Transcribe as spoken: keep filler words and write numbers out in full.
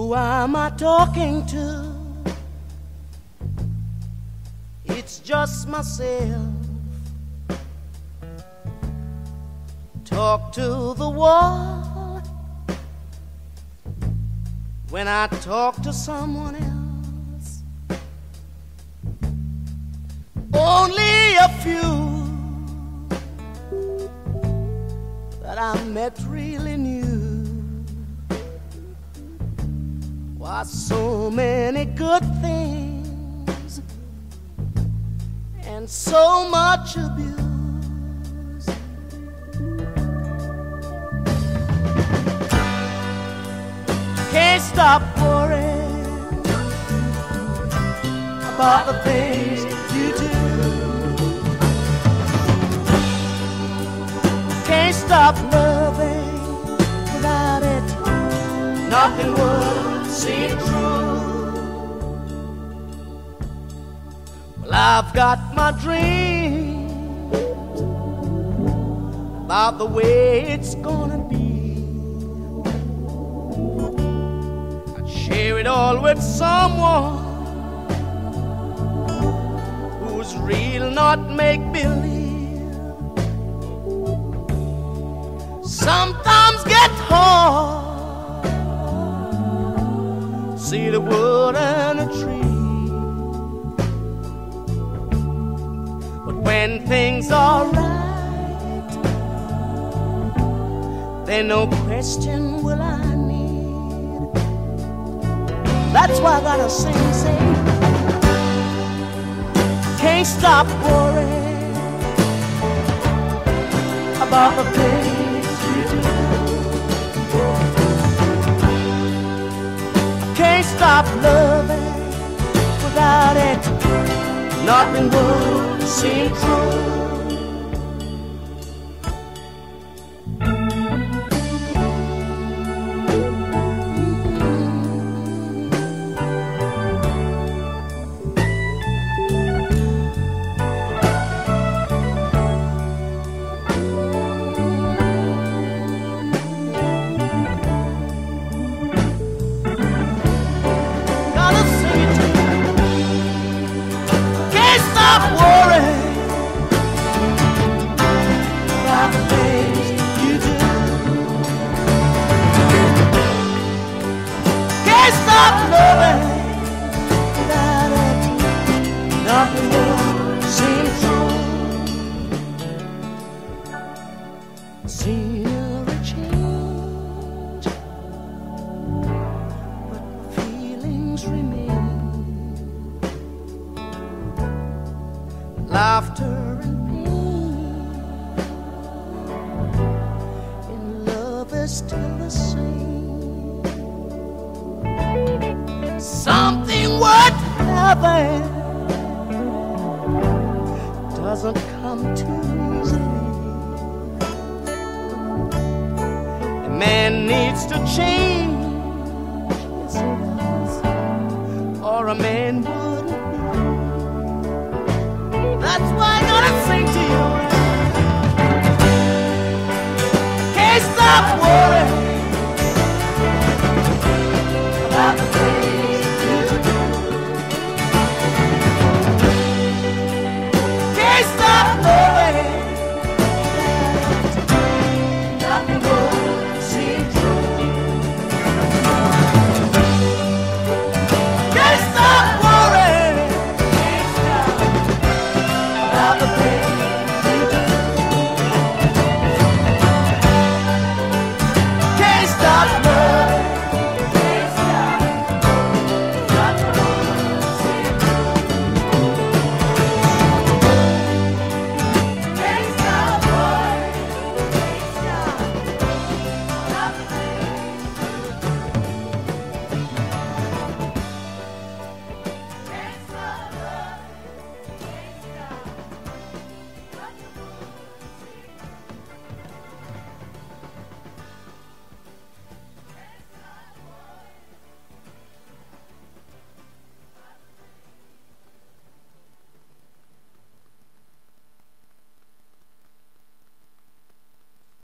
am I talking to? It's just myself. Talk to the wall when I talk to someone else. Only a few that I met really knew. Why so many good things and so much abuse. Can't stop worrying about the things you do. Can't stop loving without it. Nothing would seem true. Well, I've got my dream about the way it's gonna be. I'd share it all with someone who's real, not make-believe. Sometimes get hard, see the wood and the tree, but when things are right, then no question will I need. That's why I gotta sing, say, can't stop worrying about the things you do. Can't stop loving without it. Nothing would seem true. Nothing will seem true. Scenery change, but my feelings remain. Laughter and pain in love is still the same. Something worth having doesn't come too easily. A man needs to change, yes he does, or a man wouldn't be. That's why I'm gonna sing to you. Can't stop worrying